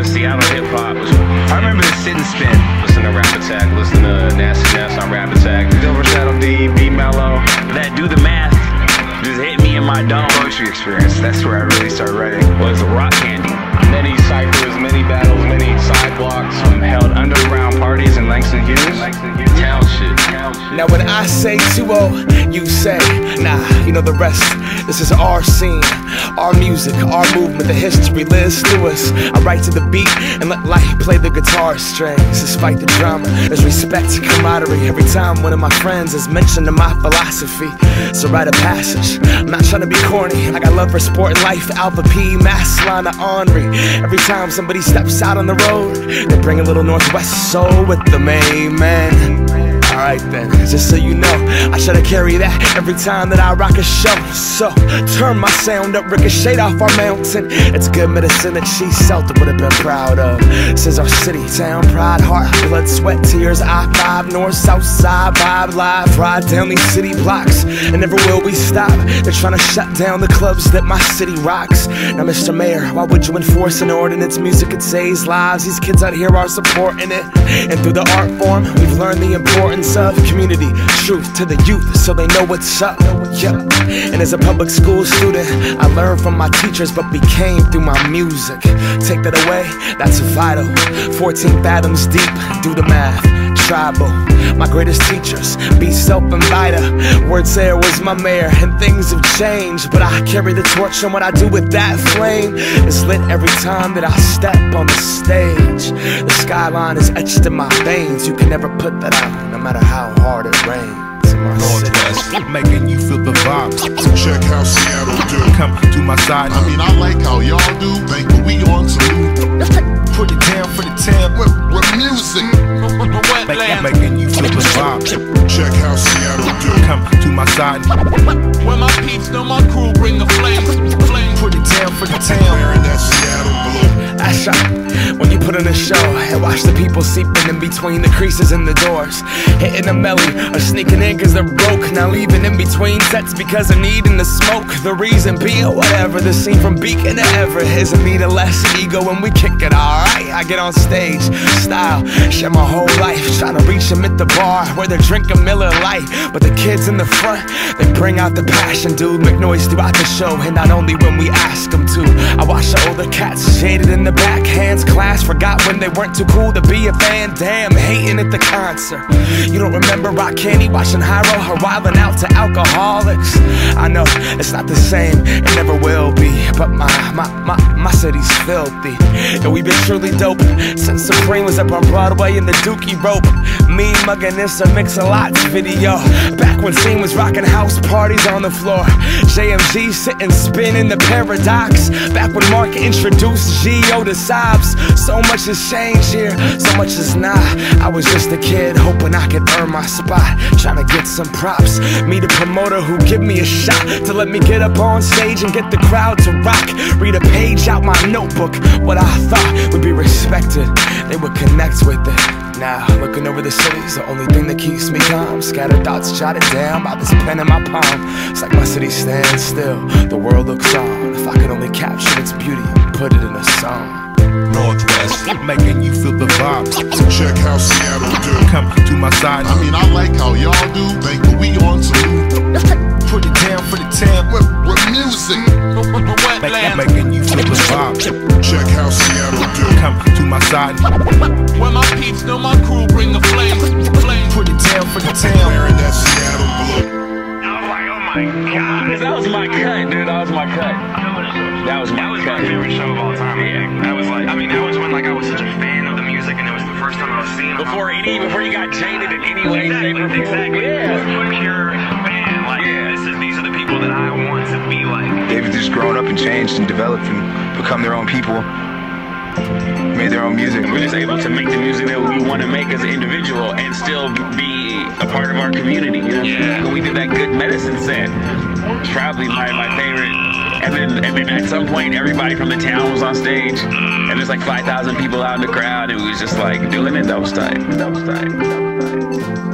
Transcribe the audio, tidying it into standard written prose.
to Seattle hip hop. I remember the Sit and Spin. Listen to Rap Attack, listen to Nasty Ness on Rap Attack. Overshadow D, B Mellow. That Do the Math just hit me in my dome. Poetry experience, that's where I really started writing. Was rock candy. Many ciphers, many battles, many sidewalks, held underground parties in Langston Hughes. Town shit. Now when I say 2-0, you say, nah, you know the rest. This is our scene, our music, our movement, the history lives through us. I write to the beat and let light play the guitar strings. Despite the drama, there's respect, camaraderie. Every time one of my friends is mentioned in my philosophy, it's a rite of passage. I'm not trying to be corny, I got love for sport and life. Alpha P, Mass line of Henri. Every time somebody steps out on the road, they bring a little Northwest soul with them, amen. Alright then, just so you know, I try to carry that every time that I rock a show. So, turn my sound up, ricochet off our mountain. It's good medicine that she Celtic would have been proud of. This is our city, town, pride, heart, blood, sweat, tears. I-5, north, south side, vibe, live. Ride down these city blocks, and never will we stop. They're trying to shut down the clubs that my city rocks. Now Mr. Mayor, why would you enforce an ordinance? Music, it saves lives. These kids out here are supporting it. And through the art form, we've learned the importance of community, truth to the youth so they know what's up. And as a public school student, I learned from my teachers but became through my music. Take that away, that's vital. 14 fathoms deep, do the math. Tribal, my greatest teachers, be self and Vita. Words there was my mayor, and things have changed, but I carry the torch, and what I do with that flame is lit every time that I step on the stage. The skyline is etched in my veins. You can never put that out, no matter how hard it rains. Northwest, making you feel the vibes. Check how Seattle do. Come to my side. I mean, I like how y'all do. Think what we on to. Put it down for the town. With music. Making you feel the vibes. Check how Seattle do. Come to my side. When my peeps know my crew bring the flames. Put it down for the town. Wearing that Seattle blue. That's right. When you put on a show and watch the people seeping in between the creases in the doors, hitting a melly or sneaking in cause they're broke, now leaving in between sets because they're needing the smoke. The reason being whatever, the scene from Beacon to Everett is a need of less ego when we kick it, alright. I get on stage, style, share my whole life, trying to reach them at the bar where they're drinking Miller Lite. But the kids in the front, they bring out the passion, dude, make noise throughout the show, and not only when we ask them to. I watch the older cats shaded in the back, hands class, forgot when they weren't too cool to be a fan. Damn, hating at the concert. You don't remember rock candy, watching Hyro, or wilding out to alcoholics. I know it's not the same, it never will be, but my city's filthy. And we've been truly dope since Supreme was up on Broadway in the Dookie rope. Me mugging this a Mix-a-Lots video, back when Scene was rocking house parties on the floor. JMG sitting spinning the paradox, back when Mark introduced G.O. to Sobs. So much has changed here, so much is not. I was just a kid hoping I could earn my spot, trying to get some props. Meet a promoter who give me a shot to let me get up on stage and get the crowd to rock. Read a page out my notebook, what I thought would be respected, they would connect with it. Now, looking over the city's the only thing that keeps me calm. Scattered thoughts jotted down by this pen in my palm. It's like my city stands still, the world looks on. If I could only capture its beauty and put it in a song. Northwest, making you feel the vibes. Check how Seattle do. Come to my side. I mean, I like how y'all do. Think what we on to. Put it down for the town. With music. Making you feel the vibes. Check how Seattle do. Come to my side. When my peeps know my crew bring the flames. Put it down for the town. Wearing that Seattle blue. I was like, oh my god. That was my cut, dude. That was my cut. That was my favorite show of all time. Yeah. That was like, I mean, that was when like I was such a fan of the music, and it was the first time I was seeing him. Before you got jaded in any way, Exactly. Yeah. Pure fan. Like, these are the people that I want to be like. They've just grown up and changed and developed and become their own people. Made their own music. We're just able to make the music that we want to make as an individual and still be a part of our community. You know? Yeah. When we did that Good Medicine set, it's probably my favorite. And then at some point, everybody from the town was on stage, and there's like 5,000 people out in the crowd. It was just like doing it. That was tight. That was tight.